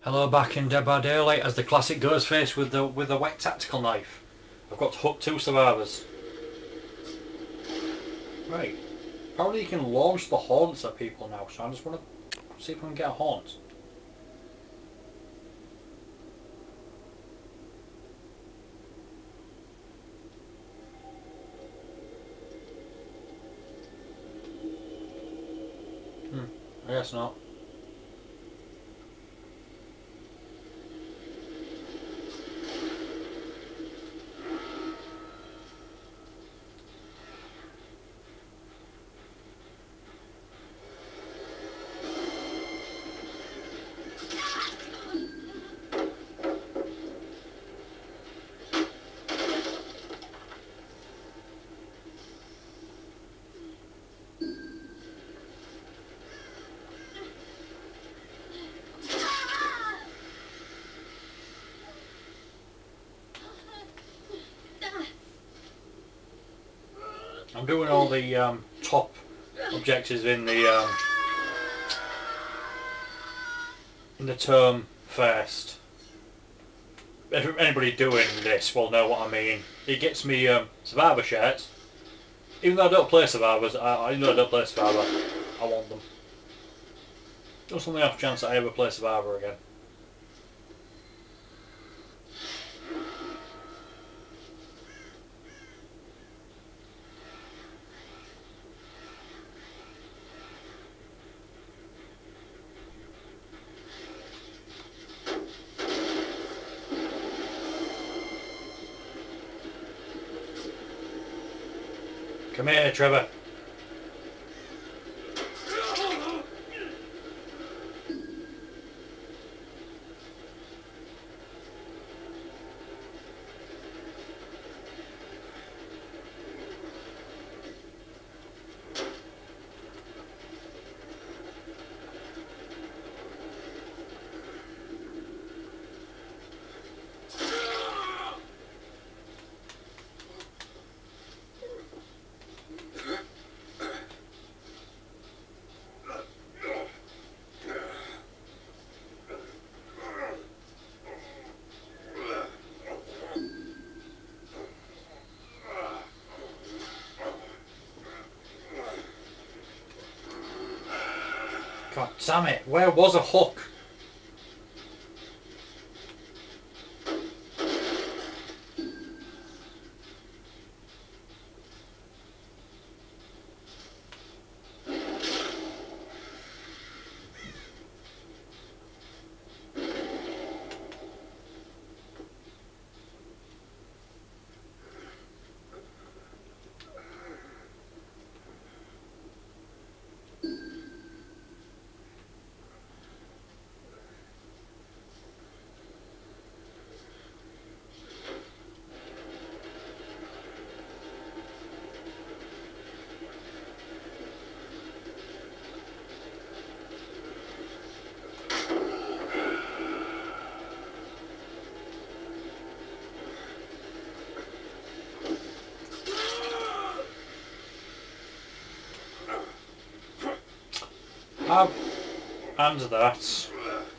Hello, back in Dead by Daylight as the classic Ghostface with the wet tactical knife. I've got to hook two survivors. Right. Apparently you can launch the haunts at people now, so I just want to see if I can get a haunt. I guess not. I'm doing all the top objectives in the term first. Anybody doing this will know what I mean. It gets me survivor shirts. Even though I don't play survivors, I want them. Just on the off chance that I ever play survivor again. Come here, Trevor. God damn it, where was a hook? And that.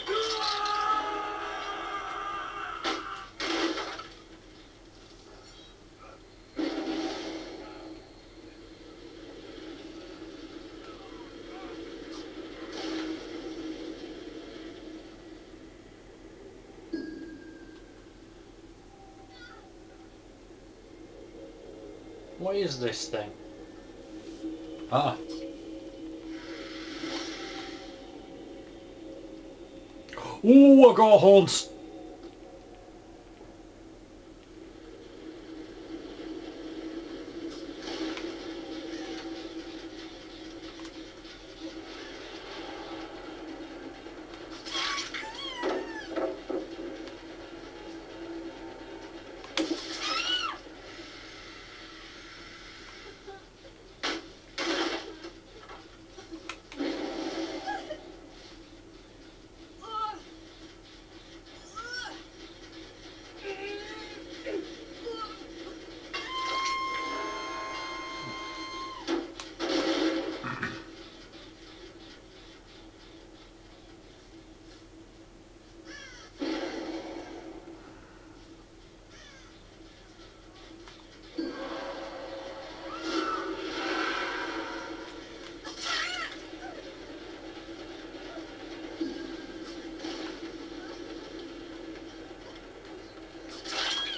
What is this thing? Ah. Ooh, I got a haunt!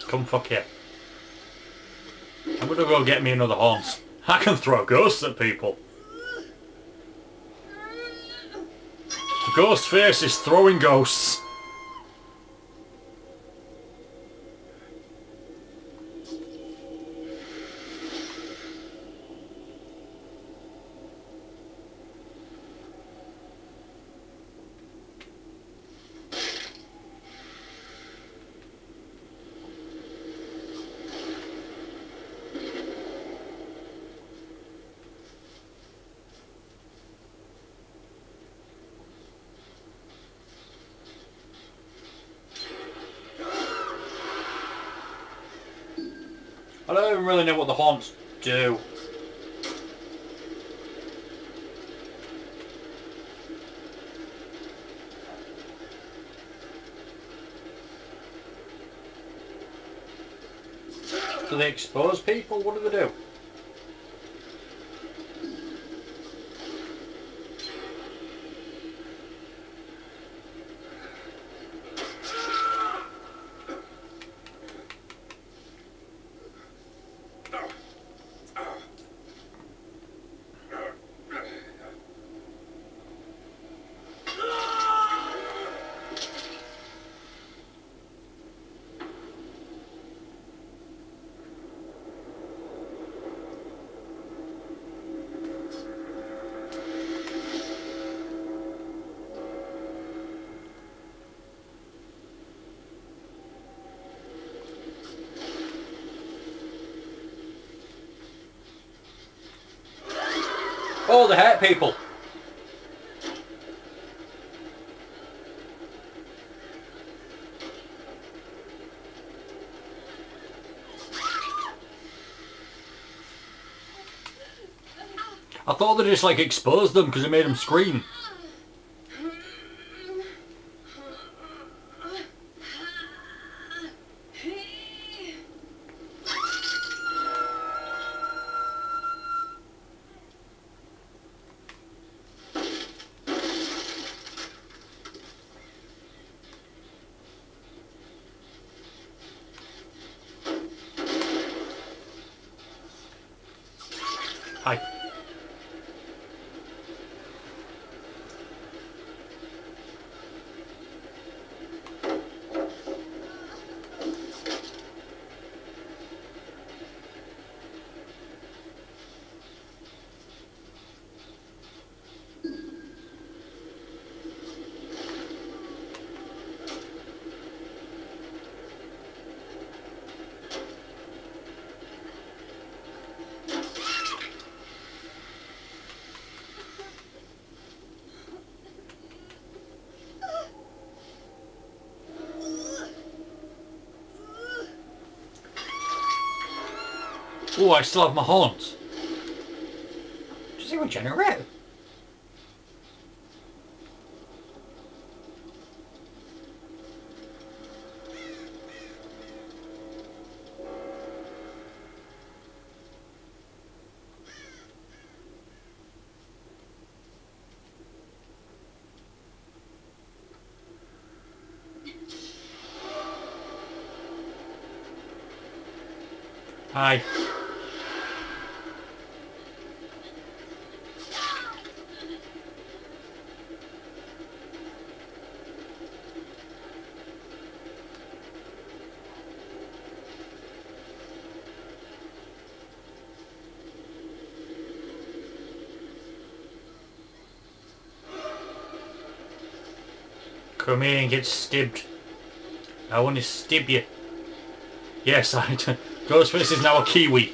come fuck you. I'm gonna go get me another haunt. I can throw ghosts at people. The ghost face is throwing ghosts. I don't even really know what the haunts do. Do they expose people? What do they do? Oh, they hurt people. I thought they just like exposed them because it made them scream. Hi. Oh, I still have my horns. Does it regenerate? Hi. Come here and get stabbed. I want to stab you. Yes, I do. Ghostface is now a Kiwi.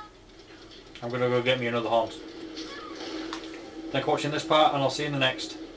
I'm gonna go get me another haunt. Thanks for watching this part, and I'll see you in the next.